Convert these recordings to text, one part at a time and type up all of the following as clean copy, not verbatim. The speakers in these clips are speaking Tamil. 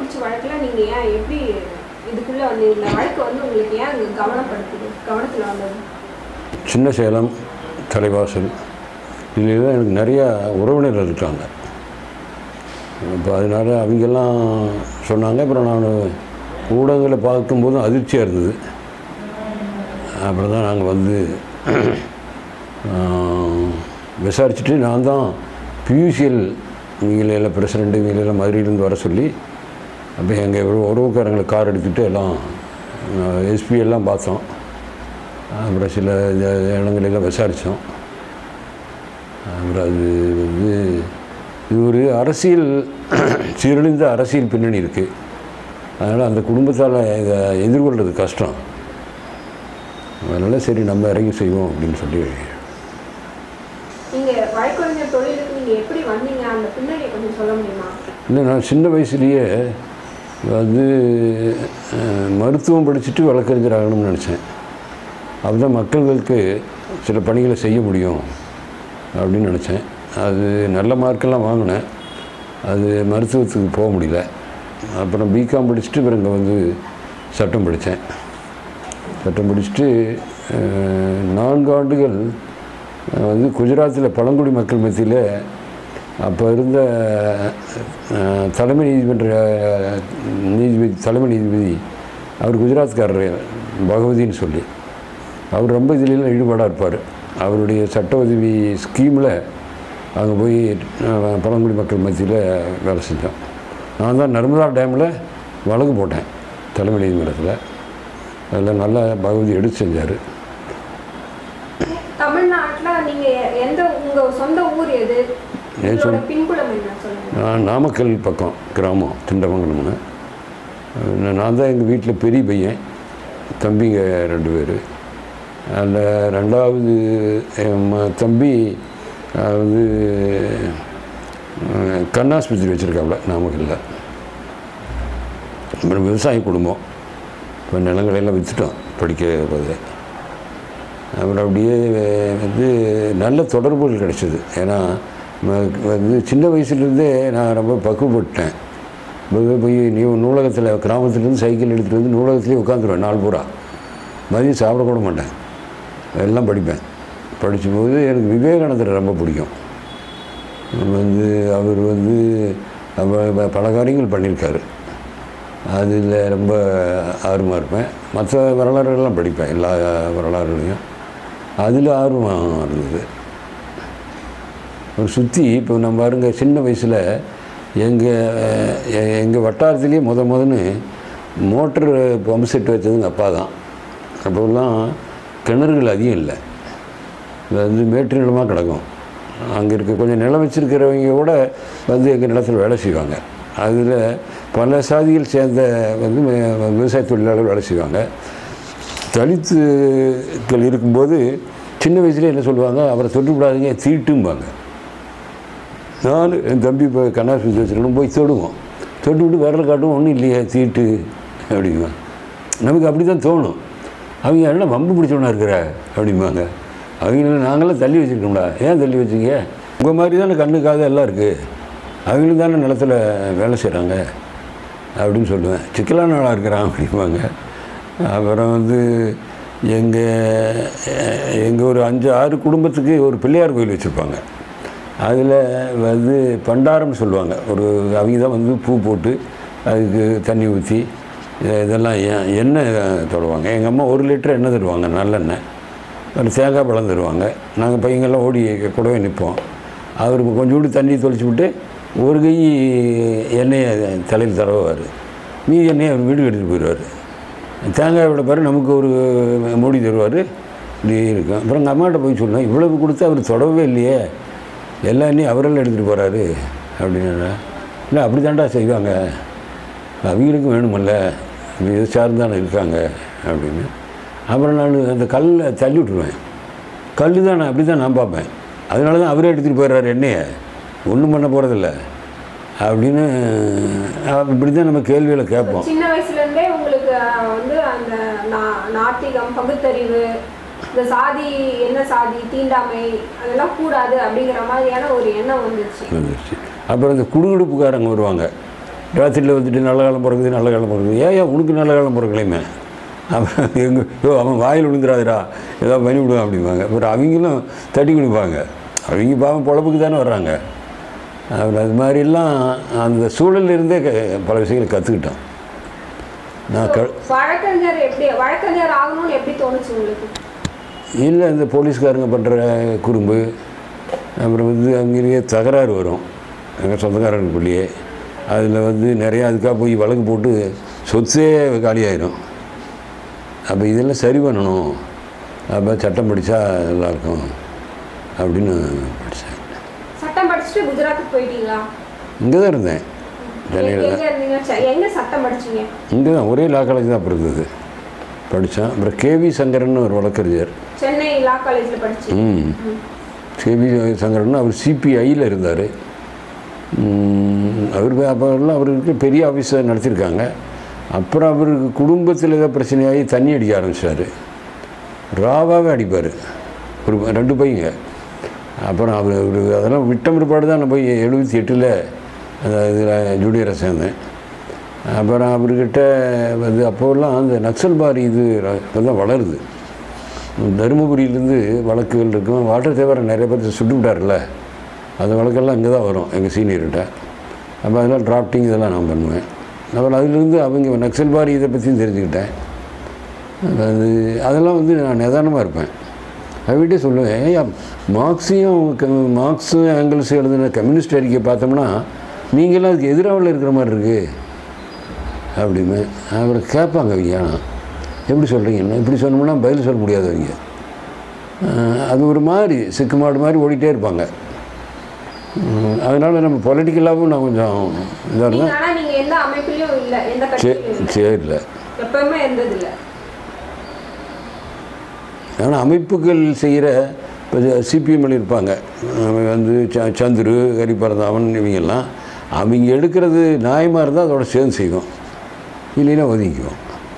கள்ளக்குறிச்சி வழக்கில் நீங்கள் ஏன் எப்படி இதுக்குள்ளே வந்து இந்த வழக்கு வந்து உங்களுக்கு ஏன் கவனத்தில் வந்தது? சின்ன சேலம் தலைவாசல் இதில் எனக்கு நிறையா உறவினர்கள் இருக்காங்க. இப்போ அதனால் அவங்கெல்லாம் சொன்னாங்க. அப்புறம் நான் ஊடகங்களை பார்க்கும்போதும் அதிர்ச்சியாக இருந்தது. அப்புறம் தான் நாங்கள் வந்து விசாரிச்சுட்டு நான் தான் பியூசிஎல் இவங்களெல்லாம் பிரசிடெண்ட்டு இவங்களெல்லாம் மதுரையிலேருந்து வர சொல்லி அப்போ எங்கள் உறவுக்காரங்களை கார் எடுத்துகிட்டு எல்லாம் எஸ்பி எல்லாம் பார்த்தோம். அப்புறம் சில இடங்களெல்லாம் விசாரித்தோம். அப்புறம் அது வந்து இது ஒரு அரசியல் சீரழிந்த அரசியல் பின்னணி இருக்குது. அதனால் அந்த குடும்பத்தால் இதை எதிர்கொள்கிறது கஷ்டம். அதனால் சரி நம்ம இறங்கி செய்வோம் அப்படின்னு சொல்லி. நீங்கள் வழக்கறிஞர் தொழிலுக்கு நீங்கள் எப்படி வந்தீங்க, அந்த பின்னணியை கொஞ்சம் சொல்ல முடியுமா? இல்லை, நான் சின்ன வயசுலேயே வந்து மருத்துவம் படிச்சுட்டு வழக்கறிஞர் ஆகணும்னு நினச்சேன். அப்போதான் மக்களுக்கு சில பணிகளை செய்ய முடியும் அப்படின்னு நினச்சேன். அது நல்ல மார்க்கெல்லாம் வாங்கினேன். அது மருத்துவத்துக்கு போக முடியல. அப்புறம் பிகாம் படிச்சுட்டு அப்புறம் இங்கே வந்து சட்டம் படித்தேன். சட்டம் படிச்சுட்டு 4 ஆண்டுகள் வந்து குஜராத்தில் பழங்குடி மக்கள் மத்தியில் அப்போ இருந்த தலைமை நீதிபதி அவர் குஜராத்காரர் பகவதின்னு சொல்லி அவர் ரொம்ப இதிலெல்லாம் ஈடுபாடாக இருப்பார். அவருடைய சட்ட உதவி ஸ்கீமில் அங்கே போய் பழங்குடி மக்கள் மத்தியில் வேலை செஞ்சோம். நான் தான் நர்மதா டேமில் வழக்கு போட்டேன் தலைமை நீதிமன்றத்தில். அதில் நல்லா பகவதி எடுத்து செஞ்சார். தமிழ்நாட்டில் நீங்கள் உங்கள் சொந்த ஊர் எது? பின்புலம் என்ன சொல்லுங்கள்? நான் நாமக்கல் பக்கம் கிராமம் திண்டமங்கலம்னு. நான் தான் எங்கள் வீட்டில் பெரிய பையன், தம்பிங்க 2 பேர். அதில் 2வது தம்பி வந்து கண்ணாஸ்பத்திரி வச்சுருக்காப்புல நாமக்கல்ல. அப்புறம் விவசாய குடும்பம். இப்போ நிலங்களெல்லாம் விற்றுட்டோம் படிக்க போது. அப்புறம் அப்படியே வந்து நல்ல தொடர்புகள் கிடச்சிது. ஏன்னா வந்து சின்ன வயசுலேருந்தே நான் ரொம்ப பக்குவப்பட்டேன். போய் நூலகத்தில் கிராமத்துலேருந்து சைக்கிள் எடுத்துகிட்டு வந்து நூலகத்துலேயே உட்காந்துருவேன் நாள் பூரா. மதியம் சாப்பிடக்கூட மாட்டேன், எல்லாம் படிப்பேன். படிக்கும்போது எனக்கு விவேகானந்தரை ரொம்ப பிடிக்கும். வந்து அவர் வந்து பல காரியங்கள் பண்ணியிருக்காரு. அதில் ரொம்ப ஆர்வமாக இருப்பேன். மற்ற வரலாறுகள்லாம் படிப்பேன், எல்லா வரலாறுகளையும். அதில் ஆர்வம் இருந்தது. ஒரு சுற்றி இப்போ நம்ம பாருங்க, சின்ன வயசில் எங்கள் வட்டாரத்துலேயே முதன்னு மோட்டர் பம்பு செட்டு வச்சதுங்க அப்பா தான். அப்போல்லாம் கிணறுகள் அதிகம் இல்லை, வந்து மேட்டு நிலமாக கிடக்கும். அங்கே இருக்க கொஞ்சம் நிலம் வச்சுருக்கிறவங்க கூட வந்து எங்கள் நிலத்தில் வேலை செய்வாங்க. அதில் பல சாதிகள் சேர்ந்த வந்து விவசாய தொழிலாளர்கள் வேலை செய்வாங்க. தலித்துக்கள் இருக்கும்போது சின்ன வயசுலேயே என்ன சொல்லுவாங்க, அவரை தொட்டுக்கூடாதுங்க, தீட்டும்பாங்க. நான் என் தம்பி இப்போ கண்ணாஸ்பத்திரி வச்சுருக்கணும் போய் தொடுவோம். தொட்டு விட்டு விரல் காட்டும், ஒன்றும் இல்லையே தீட்டு அப்படிங்குவாங்க. நமக்கு அப்படி தான் தோணும். அவங்க என்ன வம்பு பிடிச்சவனா இருக்கிற அப்படிம்பாங்க. அவங்கள நாங்களாம் தள்ளி வச்சுருக்கோம்டா. ஏன் தள்ளி வச்சிங்க? உங்கள் மாதிரி தானே கண்ணுக்காக எல்லாம் இருக்குது, அவங்களும் தானே நிலத்தில் வேலை செய்கிறாங்க அப்படின்னு சொல்லுவேன். சிக்கலான ஆளாக இருக்கிறான் அப்படிம்பாங்க. அப்புறம் வந்து எங்கள் ஒரு 5-6 குடும்பத்துக்கு ஒரு பிள்ளையார் கோயில் வச்சுருப்பாங்க. அதில் வந்து பண்டாரம்னு சொல்லுவாங்க. அவங்க தான் வந்து பூ போட்டு அதுக்கு தண்ணி ஊற்றி இதெல்லாம் எண்ணெய் தொடுவாங்க. எங்கள் அம்மா 1 லிட்டர் எண்ணெய் தருவாங்க, நல்லெண்ணெய். ஒரு தேங்காய் பழம் தருவாங்க. நாங்கள் பையங்கள்லாம் ஓடி கூடவே நிற்போம். அவருக்கு கொஞ்சோண்டு தண்ணி தொளிச்சு விட்டு ஒரு கை எண்ணெயை தலையில் தடவார், மீதி எண்ணெயை அவர் வீட்டுக்கு எடுத்துகிட்டு போயிடுவார். தேங்காய் விட பாரு நமக்கு ஒரு மூடி தருவார். இப்படி இருக்கும். அப்புறம் எங்கள் அம்மாட்ட போய் சொன்னேன், இவ்வளவு கொடுத்து அவர் தொடவே இல்லையே, எல்லா எண்ணெயும் அவரெல்லாம் எடுத்துகிட்டு போகிறாரு அப்படின்னு. இல்லை அப்படி தாண்டா செய்வாங்க, அவங்களுக்கும் வேணுமல்ல, இதை சார்ந்தானே இருக்காங்க அப்படின்னு. அப்புறம் நான் அந்த கல்லை தள்ளி விட்டுருவேன். கல் தான் நான் அப்படி தான் நான் பார்ப்பேன். அதனால தான் அவரே எடுத்துகிட்டு போயிடுறாரு எண்ணெயை, ஒன்றும் பண்ண போகிறதில்ல அப்படின்னு. இப்படி தான் நம்ம கேள்விகளை கேட்போம். சின்ன வயசுலேருந்தே உங்களுக்கு வந்து அந்த நாத்திகம், பகுத்தறிவு, இந்த சாதி, என்ன சாதி, தீண்டாமை அதெல்லாம் கூடாது அப்படிங்கிற மாதிரியான ஒரு எண்ணம் வந்துச்சு. அப்புறம் இந்த குடுகுடுப்புக்காரங்க வருவாங்க, ராத்திரியில் வந்துட்டு நல்ல காலம் பிறகுது நல்ல காலம் பிறகுது. ஏன் உனக்கு நல்ல காலம் பிறக்கலையுமே அவன் அவன் வாயில் விழுந்துடாதுடா ஏதாவது பண்ணி விடுவான் அப்படிம்பாங்க. அப்புறம் அவங்களும் தட்டி கொடுப்பாங்க. அவங்க பாவம் பொழப்புக்கு தானே வர்றாங்க. அப்புறம் அது மாதிரிலாம் அந்த சூழலில் இருந்தே பல விஷயங்களை கற்றுக்கிட்டோம். நான் வழக்கறிஞர் ஆகணும்னு எப்படி தோணுச்சு உங்களுக்கு? இல்லை, இந்த போலீஸ்காரங்க பண்ணுற குறும்பு, அப்புறம் வந்து அங்கேயே தகராறு வரும் எங்கள் சொந்தக்காரங்களுக்குள்ளேயே. அதில் வந்து நிறையா அதுக்காக போய் வழக்கு போட்டு சொத்தே காலியாயிடும். அப்போ இதெல்லாம் சரி பண்ணணும், அப்போ சட்டம் படித்தா நல்லாயிருக்கும் அப்படின்னு படித்தேன். சட்டம் படிச்சுட்டு குஜராத்துக்கு போயிட்டீங்களா? இங்கே தான் இருந்தேன், சென்னையில் தான். எங்கே சட்டம் படிச்சிங்க? இங்கே தான், ஒரே லா காலேஜ் தான் இருந்தது, படித்தேன். அப்புறம் கேவி சங்கரன் ஒரு வழக்கறிஞர், சென்னை லா காலேஜில் படித்தேன். கேவி சங்கரன் அவர் சிபிஐயில் இருந்தார். அவருக்கு அப்போல்லாம் அவருக்கு பெரிய ஆஃபீஸை நடத்தியிருக்காங்க. அப்புறம் அவருக்கு குடும்பத்தில் ஏதோ பிரச்சனையாகி தண்ணி அடிக்க ஆரம்பித்தார். ராவாகவே அடிப்பார், ஒரு 2 பையங்க. அப்புறம் அவர் அதெல்லாம் விட்ட பிற்பாடு தான் நான் போய் 78 இதில் ஜூனியராக சேர்ந்தேன். அப்புறம் அவர்கிட்ட வந்து அப்போல்லாம் அந்த நக்சல் பாரி இது இப்போ தான் வளருது. தருமபுரியிலேருந்து வழக்குகள் இருக்கும். வாட்டர் தேவரை நிறைய பேர் சுட்டு விட்டார்ல, அந்த வழக்கெல்லாம் இங்கே தான் வரும் எங்கள் சீனியர்கிட்ட. அப்போ அதெல்லாம் டிராஃப்டிங் இதெல்லாம் நான் பண்ணுவேன். அப்புறம் அதிலிருந்து அவங்க நக்சல் பாரி இதை பற்றியும் தெரிஞ்சுக்கிட்டேன். அதெல்லாம் வந்து நான் நிதானமாக இருப்பேன். அவகிட்டே சொல்லுவேன், ஏன் மார்க்ஸும் ஆங்கிள்ஸும் எழுதுன கம்யூனிஸ்ட் அறிக்கையை பார்த்தோம்னா நீங்களாம் அதுக்கு எதிராவில் இருக்கிற மாதிரி இருக்குது அப்படின்னு. அப்புறம் கேட்பாங்க அவங்க, ஆனால் எப்படி சொல்கிறீங்கன்னா இப்படி சொன்னோம்னா பதில் சொல்ல முடியாதவங்க. அது ஒரு மாதிரி சிக்கு மாடு மாதிரி ஓடிட்டே இருப்பாங்க. அதனால் நம்ம பொலிட்டிக்கலாகவும் நான் கொஞ்சம் இதாக இருந்தேன். சரி, ஆனால் அமைப்புகள் செய்கிற இப்போ சிபிஎம்மில் இருப்பாங்க வந்து சந்துரு, ஹரிபரதாமன், இவங்கெல்லாம் அவங்க எடுக்கிறது நியாயமாக இருந்தால் அதோட சேர்ந்து செய்வோம், இல்லைன்னா ஒதுங்கிக்குவோம்.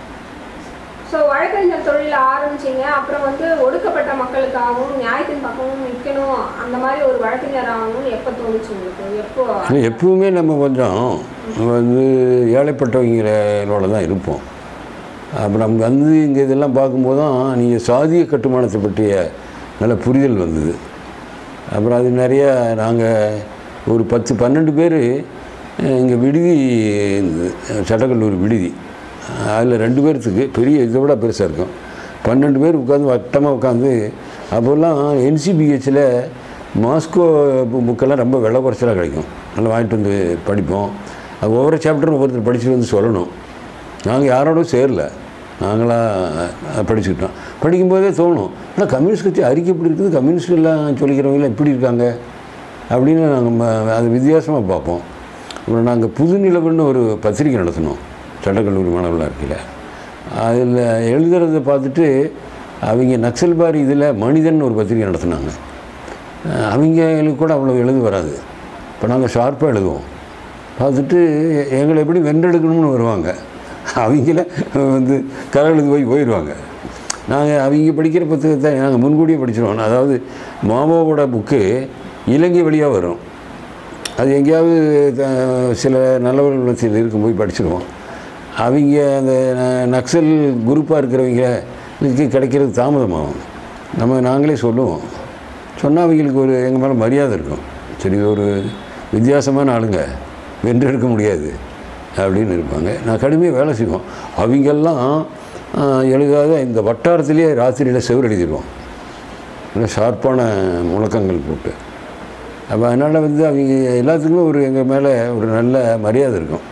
ஸோ வழக்கறிஞர் தொழில் ஆரம்பிச்சிங்க, அப்புறம் வந்து ஒடுக்கப்பட்ட மக்களுக்காகவும் நியாயத்தின் பக்கமும் நிற்கணும், அந்த மாதிரி ஒரு வழக்கறிஞர் ஆகணும்னு எப்போ தோணுச்சு உங்களுக்கு? எப்பவுமே நம்ம கொஞ்சம் வந்து ஏழைப்பட்டவங்களோட தான் இருப்போம். அப்புறம் நம்ம வந்து இங்கே இதெல்லாம் பார்க்கும்போது தான் நீங்கள் சாதிய கட்டுமானத்தை பற்றிய நல்ல புரிதல் வந்தது. அப்புறம் அது நிறையா நாங்கள் ஒரு 10-12 பேர் இங்கே விடுதி, சட்டக்கல்லூரி விடுதி, அதில் 2 பேர்த்துக்கு பெரிய இதை விட பெருசாக இருக்கும். 12 பேர் உட்காந்து வட்டமாக உட்காந்து அப்போல்லாம் NCBHல் மாஸ்கோ புக்கெல்லாம் ரொம்ப விலை குறைச்சலாக கிடைக்கும். நல்லா வாங்கிட்டு வந்து படிப்போம். அது ஒவ்வொரு சாப்டரும் ஒவ்வொருத்தர் படிச்சுட்டு வந்து சொல்லணும். நாங்கள் யாரோடும் சேரல, நாங்களாக படிச்சுக்கிட்டோம். படிக்கும்போதே தோணும், ஆனால் கம்யூனிஸ்ட் கட்சி அறிக்கை எப்படி இருக்குது, கம்யூனிஸ்டெல்லாம் சொல்லிக்கிறவங்களாம் எப்படி இருக்காங்க அப்படின்னு நாங்கள் அது வித்தியாசமாக பார்ப்போம். அப்புறம் நாங்கள் புது நிலவுன்னு ஒரு பத்திரிக்கை நடத்தினோம் சட்டக்கல்லூரி மாணவர்களாக இருக்கையில். அதில் எழுதுறதை பார்த்துட்டு அவங்க நக்சல் பாரி இதில் மனிதன் ஒரு பத்திரிக்கை நடத்தினாங்க. அவங்களுக்கு கூட அவ்வளோ எழுத வராது. இப்போ நாங்கள் ஷார்ப்பாக எழுதுவோம். பார்த்துட்டு எங்களை எப்படி வென்றெடுக்கணும்னு வருவாங்க. அவங்கள வந்து கலஎழுது போயிடுவாங்க. நாங்கள் அவங்க படிக்கிற புத்தகத்தை நாங்கள் முன்கூடியே படிச்சிடுவோம். அதாவது மாவோட புக்கு இலங்கை வழியாக வரும். அது எங்கேயாவது சில நல்லவர்கள் மத்தியில் இருக்கும், போய் படிச்சிடுவோம். அவங்க அந்த நக்சல் குரூப்பாக இருக்கிறவங்களுக்கு கிடைக்கிறது தாமதமாகும். நாங்களே சொல்லுவோம். சொன்னால் அவங்களுக்கு ஒரு எங்கள் மேலே மரியாதை இருக்கும். சரி, ஒரு வித்தியாசமான ஆளுங்க, வென்றெடுக்க முடியாது அப்படின்னு இருப்பாங்க. நான் கடுமையாக வேலை செய்வோம். அவங்கெல்லாம் எழுதாத இந்த வட்டாரத்திலேயே ராத்திரியில் செவர் எழுதிடுவோம், நல்ல ஷார்ப்பான முழக்கங்கள் போட்டு. அப்போ அதனால் வந்து அவங்க எல்லாத்துக்குமே ஒரு எங்கள் மேலே ஒரு நல்ல மரியாதை இருக்கும்.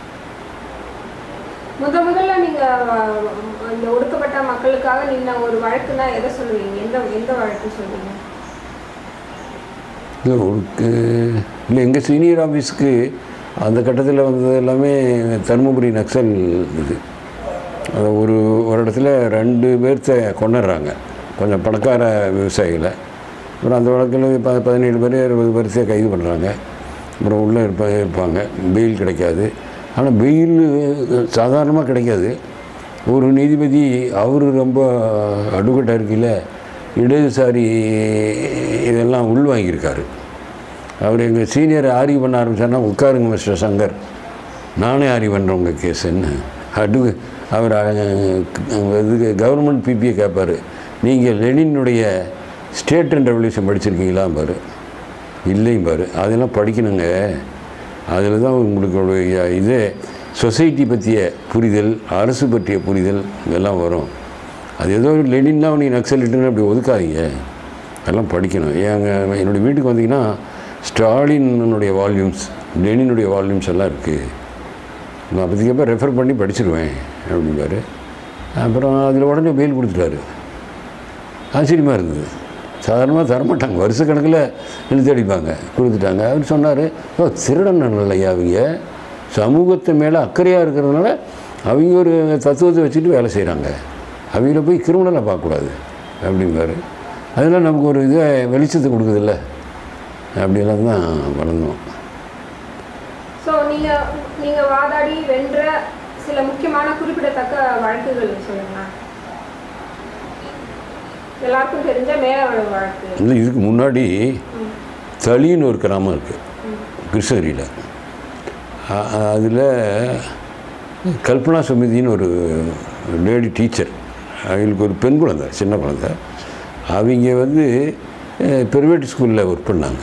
முதல்ல நீங்கள் இந்த ஒடுக்கப்பட்ட மக்களுக்காக நீங்கள் ஒரு வழக்குனா எதை சொல்லுவீங்க? எந்த வழக்கு சொல்லுவீங்க? இல்லை, எங்கள் சீனியர் ஆஃபீஸுக்கு அந்த கட்டத்தில் வந்தது எல்லாமே தருமபுரி நக்சல் இது. அது ஒரு இடத்துல 2 பேர்த்த கொண்டுடுறாங்க, கொஞ்சம் பணக்கார விவசாயிகளை. அப்புறம் அந்த வழக்கில் 17 பேர் 20 பேர்த்தையே கைது பண்ணுறாங்க. அப்புறம் உள்ளே இருப்பாங்க, பெயில் கிடைக்காது. ஆனால் பெயில் சாதாரணமாக கிடைக்காது. ஒரு நீதிபதி அவர் ரொம்ப அட்வொகேட்டாக இருக்கையில் இடதுசாரி இதெல்லாம் உள்வாங்கியிருக்காரு. அவர் எங்கள் சீனியரை ஆர்கியூ பண்ண ஆரம்பித்தார்னா, உட்காருங்க மிஸ்டர் சங்கர், நானே அறிவன்றவங்க கேஸுன்னு அவர் இதுக்கு கவர்மெண்ட் பிபியை கேட்பார், நீங்கள் லெனினுடைய ஸ்டேட் அண்ட் ரெவல்யூஷன் படிச்சிருக்கீங்களாம் பாரு, இல்லையும் பாரு, அதெல்லாம் படிக்கணுங்க. அதில் தான் உங்களுடைய இதே சொசைட்டி பற்றிய புரிதல், அரசு பற்றிய புரிதல் இதெல்லாம் வரும். அது ஏதோ லெனின்னா நீ நக்சலிட்டுன்னு அப்படி ஒதுக்காதீங்க, அதெல்லாம் படிக்கணும். என்னுடைய வீட்டுக்கு வந்தீங்கன்னா ஸ்டாலினுடைய வால்யூம்ஸ், லெனினுடைய வால்யூம்ஸ் எல்லாம் இருக்குது, நான் அப்போதைக்கப்போ ரெஃபர் பண்ணி படிச்சிருவேன் அப்படின்பாரு. அப்புறம் அதில் உடனே பெயில் கொடுத்துட்டாரு. ஆச்சரியமாக இருந்தது. சாதாரணமாக தரமாட்டாங்க, வருஷக்கணக்கில் இழுத்து அடிப்பாங்க. கொடுத்துட்டாங்க. அவர் சொன்னார், திருடன் இல்லையா, அவங்க சமூகத்தை மேலே அக்கறையாக இருக்கிறதுனால அவங்க ஒரு தத்துவத்தை வச்சுட்டு வேலை செய்கிறாங்க, அவங்கள போய் கிரிமினலாக பார்க்கக்கூடாது அப்படிம்பாரு. அதெல்லாம் நமக்கு ஒரு இதை வெளிச்சத்தை கொடுக்குதில்ல, அப்படியெல்லாம் தான் வளர்ந்தோம். ஸோ நீங்கள் வாதாடி வென்ற சில முக்கியமான குறிப்பிடத்தக்க வழக்குகள் சொல்லுங்கள். எல்லாருக்கும் தெரிஞ்ச மேல வழக்கு இல்லை, இதுக்கு முன்னாடி தளின்னு ஒரு கிராமம் இருக்குது கிருஷ்ணகிரியில். அதில் கல்பனா சுமிதின்னு ஒரு லேடி டீச்சர், அவங்களுக்கு ஒரு பெண் குழந்தை, சின்ன குழந்தை. அவங்க வந்து ப்ரைவேட் ஸ்கூலில் ஒர்க் பண்ணாங்க.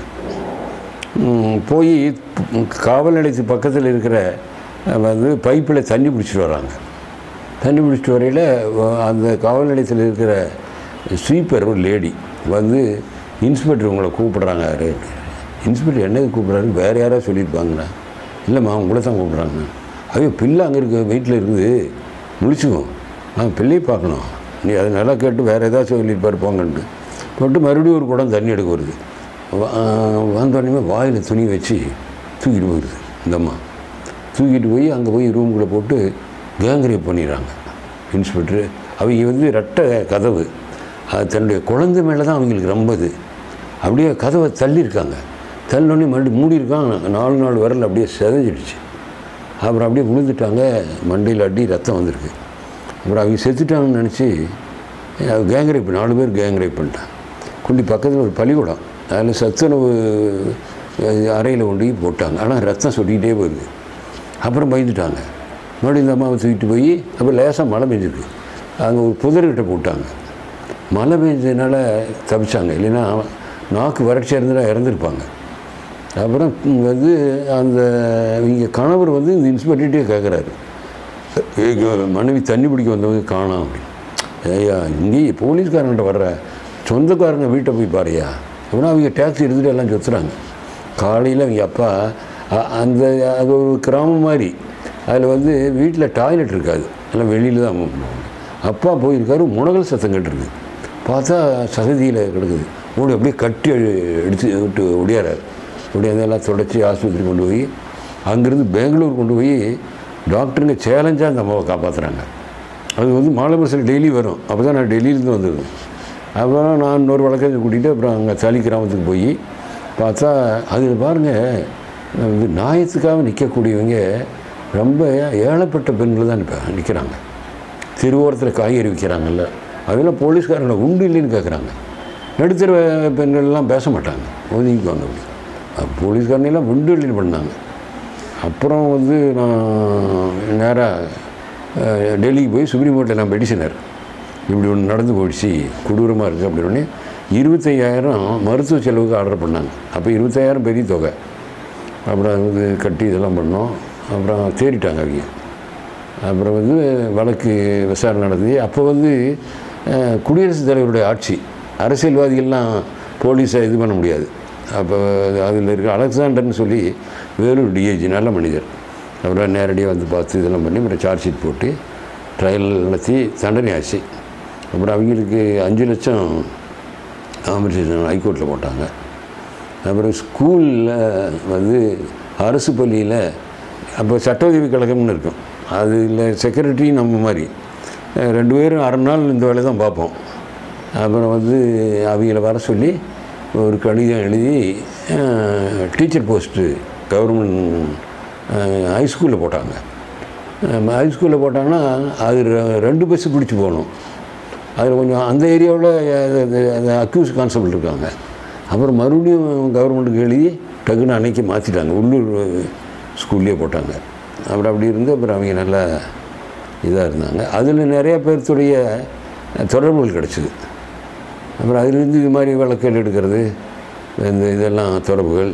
போய் காவல் நிலையத்துக்கு பக்கத்தில் இருக்கிற வந்து பைப்பில் தண்ணி பிடிச்சிட்டு வராங்க. தண்ணி பிடிச்சிட்டு வரையில் அந்த காவல் நிலையத்தில் இருக்கிற ஸ்வீப்பர் ஒரு லேடி வந்து, இன்ஸ்பெக்டர் உங்களை கூப்பிட்றாங்க. இன்ஸ்பெக்டர் என்னது கூப்பிட்றாரு, வேறு யாராவது சொல்லியிருப்பாங்கண்ணா. இல்லைம்மா உங்களை தான் கூப்பிட்றாங்க. ஐயோ பிள்ளை அங்கே இருக்க வீட்டில் இருக்குது, முடிச்சுக்கும், பிள்ளையை பார்க்கணும், நீ அதை நல்லா கேட்டு வேறு ஏதாச்சும் சொல்லியிருப்பார் போங்கன்ட்டு போட்டு மறுபடியும் ஒரு குடம் தண்ணி எடுக்க வருது. வந்தோடனே வாயில் துணி வச்சு தூக்கிட்டு போயிடுது. இந்தம்மா தூக்கிட்டு போய் அங்கே போய் ரூமுக்குள்ளே போட்டு கேங்ரேப் பண்ணிடுறாங்க இன்ஸ்பெக்டரு. அவங்க வந்து ரெட்டை கதவு, அது தன்னுடைய குழந்தை மேலே தான் அவங்களுக்கு ரொம்ப இது. அப்படியே கதவை தள்ளியிருக்காங்க. தள்ளினோடனே மறுபடியும் மூடியிருக்காங்க. 4 விரல் அப்படியே செதஞ்சிடுச்சு. அப்புறம் அப்படியே விழுந்துட்டாங்க, மண்டையில் அடி ரத்தம் வந்திருக்கு. அப்புறம் அவங்க செத்துட்டாங்கன்னு நினச்சி கேங்ரேப் 4 பேர் கேங்ரேப் பண்ணிட்டாங்க. கொண்டு பக்கத்தில் ஒரு பள்ளிக்கூடம், அதில் சத்துணவு அறையில் கொண்டு போட்டாங்க. ஆனால் ரத்தம் சொட்டிக்கிட்டே போயிருக்கு. அப்புறம் பயந்துட்டாங்க. மறுபடியும் இந்த அம்மாவை தூக்கிட்டு போய் அப்புறம் லேசாக மழை பெஞ்சிருக்கு, அங்கே ஒரு புதர்கிட்ட போட்டாங்க. மழை பெஞ்சதுனால தப்பிச்சாங்க, இல்லைன்னா நாக்கு வறட்சியாக இருந்தால் இறந்துருப்பாங்க. அப்புறம் வந்து அந்த இங்கே கணவர் வந்து இந்த இன்ஸ்பெக்டர்கிட்டே கேட்குறாரு, மனைவி தண்ணி பிடிக்க வந்தவங்க காணோம் அப்படின்னு. ஐயா இங்கேயே போலீஸ்காரங்கிட்ட வர்ற சொந்தக்காரங்க வீட்டை போய் பாருயா அப்படின்னா அவங்க டேக்ஸி எடுத்துகிட்டு எல்லாம் சுற்றுறாங்க. காலையில் அவங்க அப்பா அந்த அது ஒரு கிராமம் மாதிரி, அதில் வந்து வீட்டில் டாய்லெட் இருக்காது, எல்லாம் வெளியில் தான் போவாங்க. அப்பா போயிருக்காரு, முனகல் சத்தம் கேட்டுருக்கு. பார்த்தா சகதியில் கிடக்குது. ஓடி அப்படியே கட்டி எடுத்து விட்டு ஒடியாரார். ஒடியாந்தெல்லாம் தொடச்சி ஆஸ்பத்திரி கொண்டு போய் அங்கேருந்து பெங்களூர் கொண்டு போய் டாக்டருங்க சேலஞ்சாக அந்த அம்மாவை காப்பாற்றுறாங்க. அது வந்து மாலை பஸ்ஸில் டெய்லி வரும். அப்போ தான் நான் டெல்லியிலேருந்து வந்திருக்கேன். அப்புறம் நான் இன்னொரு வழக்கத்தை கூட்டிகிட்டு அப்புறம் அங்கே தளி கிராமத்துக்கு போய் பார்த்தா அதில் பாருங்கள், வந்து நியாயத்துக்காக நிற்கக்கூடியவங்க ரொம்ப ஏழப்பட்ட பெண்கள் தான் நிற்கிறாங்க. திருவோரத்தில் காய்கறி விற்கிறாங்கல்ல, அதெல்லாம் போலீஸ்காரங்களை உண்டு இல்லைன்னு கேட்குறாங்க. நடுத்தர பெண்கள்லாம் பேச மாட்டாங்க, ஒதுங்கிக்குவாங்க. அப்படி போலீஸ்காரனெல்லாம் உண்டு இல்லைன்னு பண்ணாங்க. அப்புறம் வந்து நான் நேராக டெல்லிக்கு போய் சுப்ரீம் கோர்ட்டில் நான் பெடிஷனர், இப்படி ஒன்று நடந்து போயிடுச்சு, கொடூரமாக இருக்குது அப்படின்னு. 25,000 மருத்துவ செலவுக்கு ஆர்டர் பண்ணாங்க. அப்போ 25,000 பெரிய தொகை. அப்புறம் வந்து கட்டி இதெல்லாம் பண்ணோம். அப்புறம் தேடிட்டாங்க அவங்க. அப்புறம் வந்து வழக்கு விசாரணை நடந்தது. அப்போ வந்து குடியரசுத் தலைவருடைய ஆட்சி, அரசியல்வாதிகள்லாம் போலீஸை இது பண்ண முடியாது. அப்போ அதில் இருக்க அலெக்சாண்டர்னு சொல்லி வேலூர் டிஐஜி, நல்ல மனிதர், அப்புறம் நேரடியாக வந்து பார்த்து இதெல்லாம் பண்ணி அப்புறம் சார்ஜ் ஷீட் போட்டு ட்ரையல் நடத்தி தண்டனை ஆச்சு. அப்புறம் அவங்களுக்கு 5 லட்சம் காம்பன்சேஷன் ஹைகோர்ட்டில் போட்டாங்க. அப்புறம் ஸ்கூலில் வந்து அரசு பள்ளியில் அப்போ சட்ட உதவி கழகம்னு இருக்கும், அதில் செக்ரட்டரி நம்ம மாதிரி 2 பேரும் அரை நாள் இந்த வேலை தான் பார்ப்போம். அப்புறம் வந்து அவங்கள வர சொல்லி ஒரு கடிதம் எழுதி டீச்சர் போஸ்ட்டு கவர்மெண்ட் ஹைஸ்கூலில் போட்டாங்க. ஹைஸ்கூலில் போட்டாங்கன்னா அது 2 பஸ்ஸு பிடிச்சி போகணும். அதில் கொஞ்சம் அந்த ஏரியாவில் அக்யூஸ் கான்ஸ்டபிள் இருக்காங்க. அப்புறம் மறுபடியும் கவர்மெண்ட்டுக்கு எழுதி டக்குன்னு அன்னைக்கு மாற்றிட்டாங்க, உள்ளூர் ஸ்கூல்லேயே போட்டாங்க. அப்புறம் அப்படி இருந்து அப்புறம் அவங்க நல்லா இதாக இருந்தாங்க. அதில் நிறையா பேர்த்துடைய தொடர்புகள் கிடச்சிது. அப்புறம் அதிலிருந்து இது மாதிரி வழக்குகள் எடுக்கிறது, இந்த இதெல்லாம் தொடர்புகள்.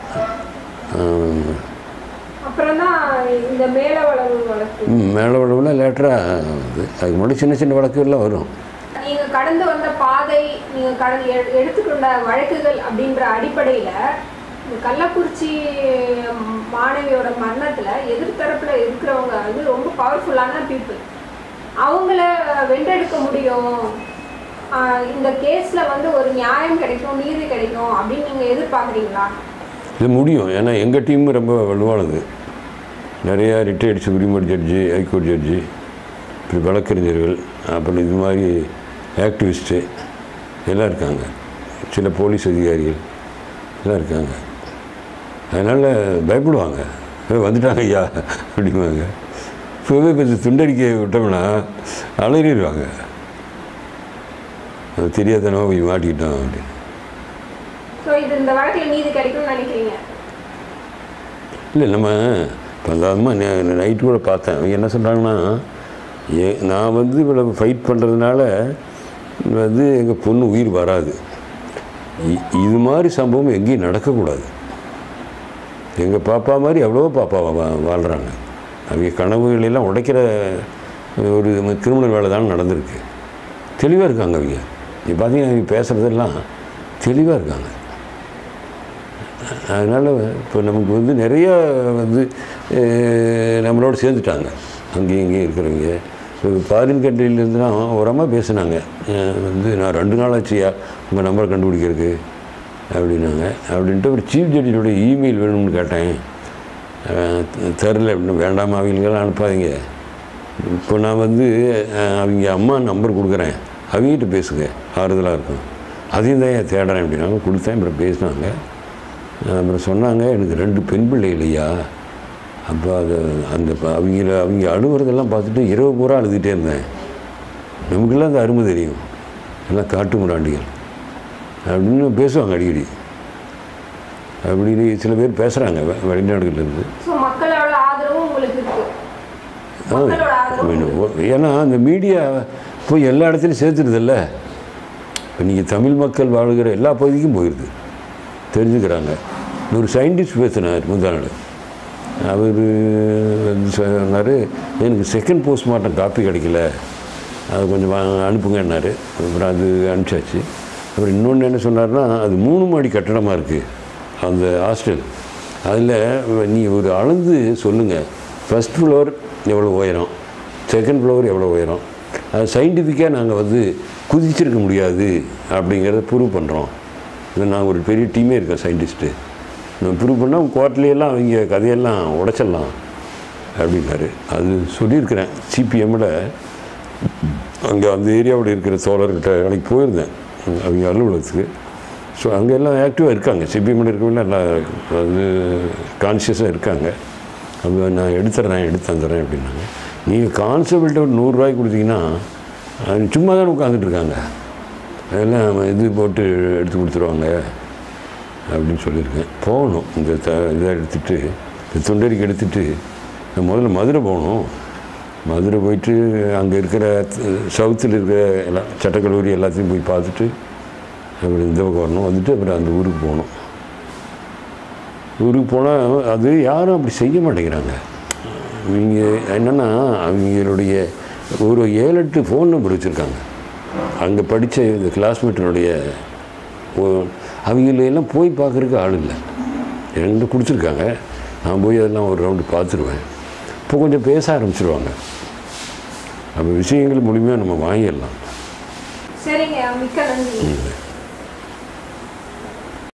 மேல வளவுலாம் லேட்டராக வந்து அதுக்கு முன்னாடி சின்ன சின்ன வழக்குகள்லாம் வரும். நீங்கள் கடந்து வந்த பாதை, நீங்கள் எடுத்துக்கொண்ட வழக்குகள் அப்படின்ற அடிப்படையில் இந்த கள்ளக்குறிச்சி மாணவியோட மரணத்தில் எதிர்த்தரப்பில் இருக்கிறவங்க வந்து ரொம்ப பவர்ஃபுல்லான பீப்புள். அவங்கள வென்றெடுக்க முடியும், இந்த கேஸில் வந்து ஒரு நியாயம் கிடைக்கும், நீதி கிடைக்கும் அப்படின்னு நீங்கள் எதிர்பார்க்குறீங்களா? இது முடியும். ஏன்னா எங்கள் டீம் ரொம்ப வலுவானது. நிறையா retired supreme court judge, high court judge, இப்படி வழக்கறிஞர்கள், அப்புறம் இது மாதிரி ஆக்டிவிஸ்ட்டு எல்லாம் இருக்காங்க. சில போலீஸ் அதிகாரிகள் எல்லாம் இருக்காங்க. அதனால் பயப்படுவாங்க. வந்துட்டாங்க ஐயா அப்படிம்பாங்க. இப்போவே இப்போ துண்டறிக்கை விட்டோம்னா அலறிடுவாங்க. அது தெரியாதனோ போய் மாட்டிக்கிட்டோம் அப்படின்னு. இந்த வழக்கில் நீதி கிடைக்கும்னு நினைக்கிறீங்க? இல்லை, நம்ம பந்தாதமாக நைட்டு கூட பார்த்தேன். அவங்க என்ன சொல்கிறாங்கன்னா, நான் வந்து இவ்வளோ ஃபைட் பண்ணுறதுனால வந்து எங்கள் பொண்ணு உயிர் வராது, இது மாதிரி சம்பவம் எங்கேயும் நடக்கக்கூடாது. எங்கள் பாப்பா மாதிரி எவ்வளோ பாப்பா வாழ்கிறாங்க. அவங்க கனவுகளெல்லாம் உடைக்கிற ஒரு கிரிமினல் வேலை தான் நடந்திருக்கு. தெளிவாக இருக்காங்க அவங்க. நீ பார்த்தீங்கன்னா அவங்க பேசுகிறதெல்லாம் தெளிவாக இருக்காங்க. அதனால் இப்போ நமக்கு வந்து நிறையா வந்து நம்மளோட சேர்ந்துட்டாங்க. அங்கேயும் இங்கேயும் இருக்கிறவங்க. இப்போ ஃபாரின் கண்ட்ரிலேருந்துலாம் ஒரு அம்மா பேசுனாங்க. வந்து நான் 2 நாள் ஆச்சுயா உங்கள் நம்பரை கண்டுபிடிக்கிறதுக்கு அப்படின்னாங்க. அப்படின்ட்டு ஒரு சீஃப் ஜட்ஜினுடைய இமெயில் வேணும்னு கேட்டேன். தெரில அப்படின்னு. வேண்டாமா, அவங்களுக்கெல்லாம் அனுப்பாதீங்க. இப்போ நான் வந்து அவங்க அம்மா நம்பர் கொடுக்குறேன், அவங்ககிட்ட பேசுங்க, ஆறுதலாக இருக்கும். அதையும் தான் தேடுறேன் அப்படின்னாங்க. கொடுத்தேன். அப்புறம் பேசினாங்க. அப்புறம் சொன்னாங்க, எனக்கு 2 பெண் பிள்ளை இல்லையா. அப்போ அதை அவங்க அழுகுறதெல்லாம் பார்த்துட்டு இரவு பூரா அழுதுகிட்டே இருந்தேன். நமக்கெல்லாம் அந்த அருமை தெரியும். எல்லாம் காட்டு முராண்டிகள் அப்படின்னு பேசுவாங்க அடிக்கடி. அப்படின்னு சில பேர் பேசுகிறாங்க வெளிநாடுகள்லேருந்து. ஏன்னா அந்த மீடியா போய் எல்லா இடத்துலையும் சேர்த்துடுதில்ல. இப்போ நீங்கள் தமிழ் மக்கள் வாழ்கிற எல்லா பகுதிக்கும் போயிடுது, தெரிஞ்சுக்கிறாங்க. ஒரு சயின்டிஸ்ட் பேசினார் முந்தாநாள். அவர் வந்து சொன்னார், எனக்கு செகண்ட் போஸ்ட்மார்ட்டம் காப்பி கிடைக்கல, அது கொஞ்சம் அனுப்புங்கன்னாரு. அப்புறம் அது அனுப்பிச்சாச்சு. அப்புறம் இன்னொன்று என்ன சொன்னார்னா, அது 3 மாடி கட்டடமாக இருக்குது அந்த ஹாஸ்டல். அதில் நீ ஒரு அளந்து சொல்லுங்கள், ஃபஸ்ட் ஃப்ளோர் எவ்வளோ உயரம், செகண்ட் ஃப்ளோர் எவ்வளோ உயரம், அது சயின்டிஃபிக்காக நாங்கள் வந்து குதிச்சிருக்க முடியாது அப்படிங்கிறத ப்ரூவ் பண்ணுறோம். இல்லை, நாங்கள் ஒரு பெரிய டீமே இருக்கோம் சயின்டிஸ்ட்டு, நான் ப்ரூவ் பண்ணால் கோர்ட்லேயெல்லாம் அவங்க கதையெல்லாம் உடைச்சிடலாம் அப்படின்னாரு. அது சொல்லியிருக்கிறேன். சிபிஎம்மில் அங்கே அந்த ஏரியாவில் இருக்கிற தோழர்கிட்ட அன்றைக்கி போயிருந்தேன், அவங்க அலுவலகத்துக்கு. ஸோ அங்கே எல்லாம் ஆக்டிவாக இருக்காங்க. சிபிஎம்மில் இருக்கவங்க எல்லாம் அது கான்ஷியஸாக இருக்காங்க. அவங்க நான் எடுத்து தந்துடுறேன் அப்படின்னாங்க. நீங்கள் கான்ஸ்டபிள்கிட்ட ஒரு 100 ரூபாய்க்கு கொடுத்தீங்கன்னா அது சும்மா தான் உட்காந்துட்டு இருக்காங்க, அதெல்லாம் இது போட்டு எடுத்து கொடுத்துருவாங்க அப்படின்னு சொல்லியிருக்கேன். போகணும், இந்த இதை எடுத்துகிட்டு, இந்த தொண்டறிக்கை எடுத்துகிட்டு முதல்ல மதுரை போகணும். மதுரை போயிட்டு அங்கே இருக்கிற சவுத்தில் இருக்கிற எல்லாம் சட்டக்கல்லூரி எல்லாத்தையும் போய் பார்த்துட்டு அப்புறம் இந்த பக்கம் வரணும். வந்துட்டு அப்புறம் அந்த ஊருக்கு போகணும். ஊருக்கு போனால் அது யாரும் அப்படி செய்ய மாட்டேங்கிறாங்க. இவங்க என்னென்னா, அவங்களுடைய ஒரு 7-8 ஃபோன் நம்பர் வச்சுருக்காங்க. அங்கே படித்த இந்த கிளாஸ்மேட்டினுடைய அவங்களெல்லாம் போய் பார்க்குறதுக்கு ஆள் இல்லை. என்கிட்ட கொடுத்துருக்காங்க. நான் போய் அதெல்லாம் ஒரு ரவுண்டு பார்த்துருவேன். இப்போ கொஞ்சம் பேச ஆரம்பிச்சிருவாங்க. அப்போ விஷயங்கள் முழுமையாக நம்ம வாங்கிடலாம். சரிங்க, மிக்க நன்றி.